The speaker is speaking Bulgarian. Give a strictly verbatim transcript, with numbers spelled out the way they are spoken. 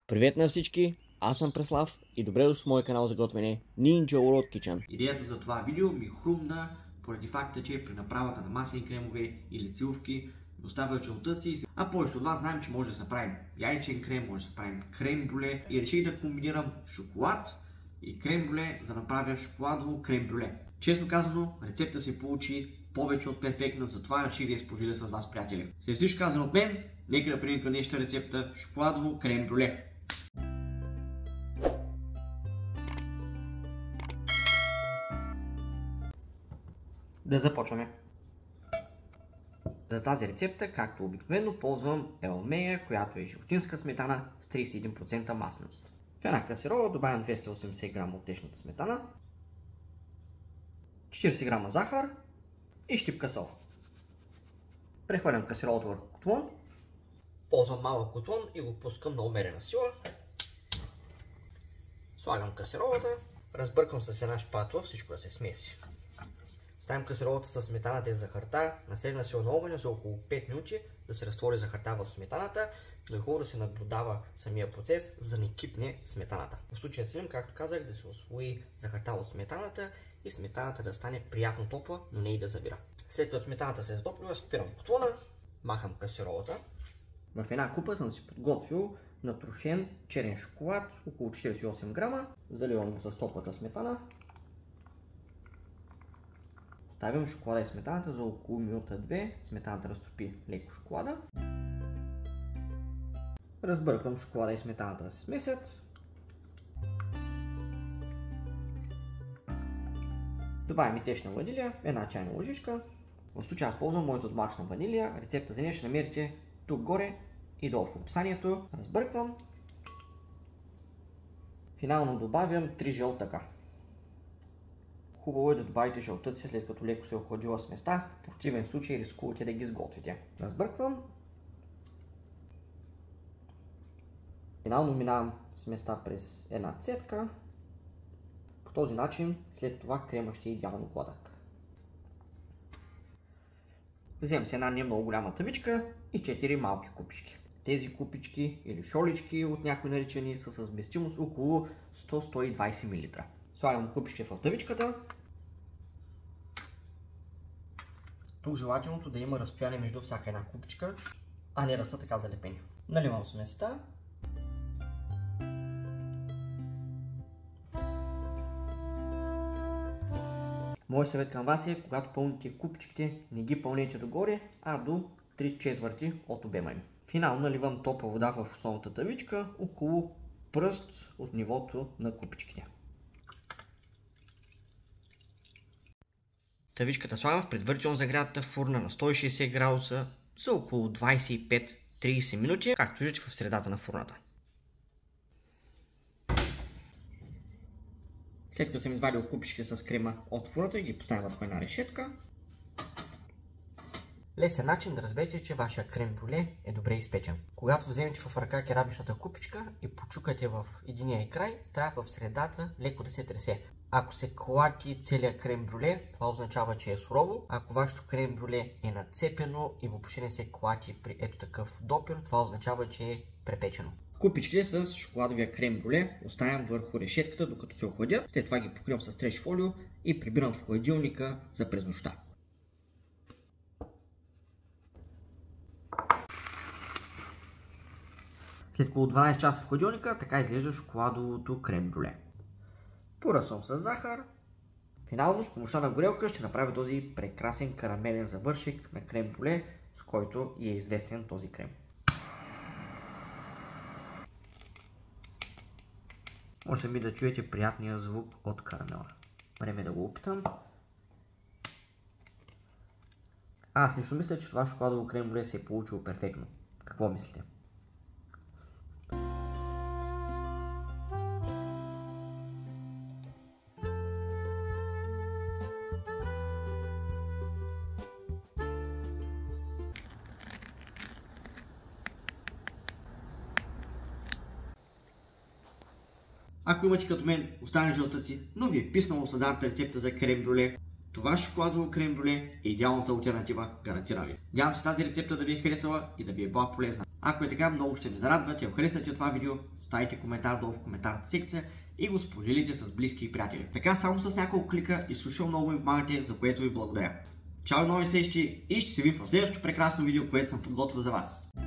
Привет на всички, аз съм Преслав и добре дошли в моя канал за готвене Ninja World Kitchen. Идеята за това видео ми хрумна поради факта, че при направата на маслени кремове или целувки доставя челта си, а повече от вас знаем, че може да се направим яйчен крем, може да се правим крем брюле и реших да комбинирам шоколад и крем брюле, за да направя шоколадово крем брюле. Честно казано, рецепта се получи повече от перфектна, затова реших да я споделя с вас, приятели. След всичко казано от мен, нека да преминем към днешната рецепта шоколадово крем брюле. Да започваме. За тази рецепта, както обикновено, ползвам елмея, която е животинска сметана с тридесет и един процента масленост. В една касерола добавям двеста и осемдесет грама от течната сметана, четиридесет грама захар и щипка сол. Прехвърлям касеролата върху котлон. Ползвам малък котлон и го пускам на умерена сила. Слагам касеролата, разбърквам с една шпатула всичко да се смеси. Ставим касеролата с сметаната и захарта на средна сила на огъня за около пет минути да се разтвори захарта в сметаната, но е хубаво да се наблюдава самия процес, за да не кипне сметаната. В случая целим, както казах, да се усвои захарта от сметаната и сметаната да стане приятно топла, но не и да завира. След като сметаната се е затоплила, спирам котлона, махам касеролата. В една купа съм си подготвил натрошен черен шоколад, около четиридесет и осем грама, заливам го с топлата сметана. Ставям шоколада и сметаната за около минута-две, сметаната разтопи леко шоколада. Разбърквам шоколада и сметаната да се смесят. Добавям и течна ванилия, една чайна ложичка. В случая аз ползвам моята домашна ванилия. Рецепта за нея ще намерите тук горе и долу в описанието. Разбърквам. Финално добавям три жълтъка. Хубаво е да добавите жълтъци си след като леко се е охладила сместа, в противен случай рискувате да ги сготвите. Разбърквам. Финално минавам сместа през една цедка. По този начин след това крема ще е идеално гладък. Вземам си една не много голяма тъвичка и четири малки купички. Тези купички или шолички от някои наричани са с вместимост около сто до сто и двадесет милилитра. Слагам купички в тъвичката. Тук желателното да има разстояние между всяка една купичка, а не да са така залепени. Наливам сместа. Моят съвет към вас е, когато пълните купичките, не ги пълнете догоре, а до три четвърти от обема им. Финално наливам топла вода в основната тъвичка, около пръст от нивото на купичките. Тъвичката слагам в предварително загрятата фурна на сто и шейсет градуса за около двадесет и пет до тридесет минути, както виждате в средата на фурната. След като съм извадил купички с крема от фурната и ги поставям върху една решетка. Лесен начин да разберете, че вашия крем брюле е добре изпечен. Когато вземете в ръка керамичната купичка и почукате в единия край, трябва в средата леко да се тресе. Ако се клати целият крем брюле, това означава, че е сурово. Ако вашето крем брюле е нацепено и въобще не се клати при ето такъв допир, това означава, че е препечено. Купичките с шоколадовия крем брюле оставям върху решетката, докато се охладят. След това ги покривам с треш фолио и прибирам в хладилника за през нощта. След около дванадесет часа в хладилника, така изглежда шоколадовото крем брюле. Поръсвам с захар. Финално с помощта на горелка ще направя този прекрасен карамелен завършек на крем брюле, с който е известен този крем. Може ми да чуете приятния звук от карамела. Време да го опитам. Аз лично мисля, че това шоколадово крем брюле се е получило перфектно. Какво мислите? Ако имате като мен останали жълтъци, но ви е писнало стандартната рецепта за крем брюле, това шоколадово крем брюле е идеалната алтернатива, гарантирам ви. Надявам се тази рецепта да ви е харесала и да ви е била полезна. Ако е така, много ще ме зарадвате, ако харесате това видео, оставите коментар долу в коментарната секция и го споделите с близки и приятели. Така само с няколко клика изключително много ми помагате, за което ви благодаря. Чао, нови срещи и ще се видим в следващото прекрасно видео, което съм подготвил за вас.